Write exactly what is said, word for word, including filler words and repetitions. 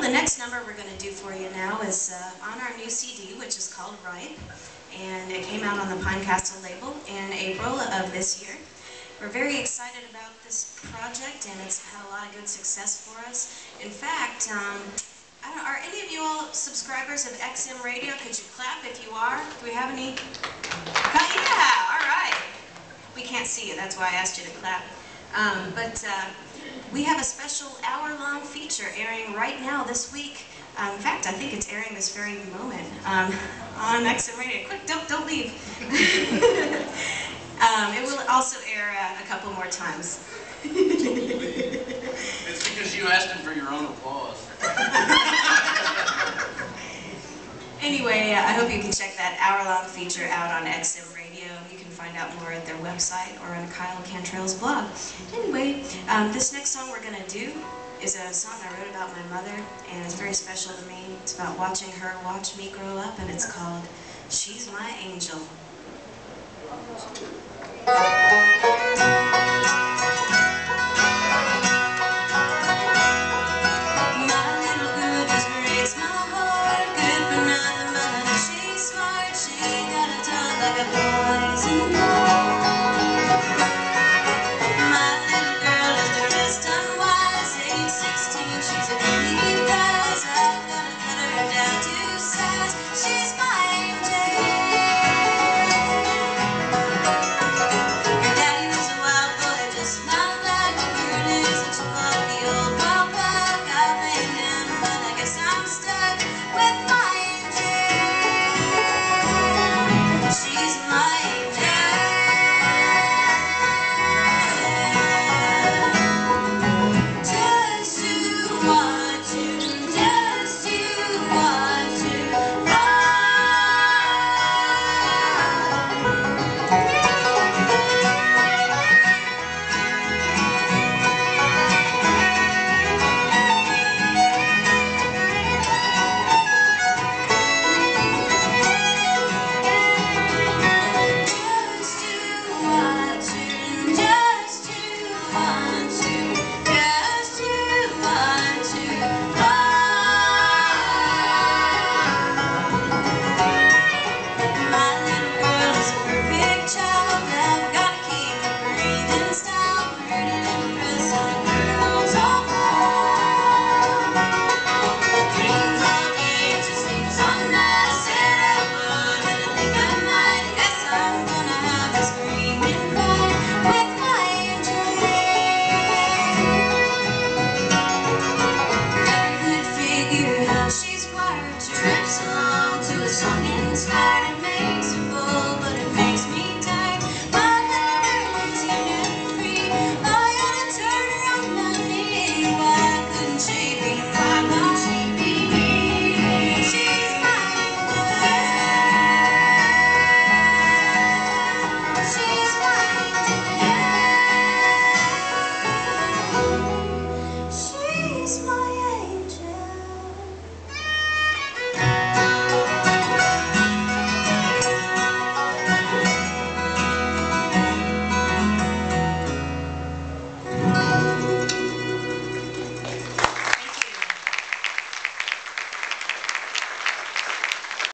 the next number we're going to do for you now is uh, on our new C D, which is called Ripe, and it came out on the Pine Castle label in April of this year. We're very excited about this project, and it's had a lot of good success for us. In fact, um, I don't, are any of you all subscribers of X M Radio? Could you clap if you are? Do we have any? Oh, yeah, all right. We can't see you, that's why I asked you to clap. Um, but uh, we have a special hour-long feature airing right now this week. Um, in fact, I think it's airing this very moment um, on X M Radio. Quick, don't don't leave. um, it will also air uh, a couple more times. It's because you asked him for your own applause. Anyway, uh, I hope you can check that hour-long feature out on X M Radio. You can find out more at their website or on Kyle Cantrell's blog. Anyway, um, this next song we're going to do is a song I wrote about my mother, and it's very special to me. It's about watching her watch me grow up, and it's called She's My Angel.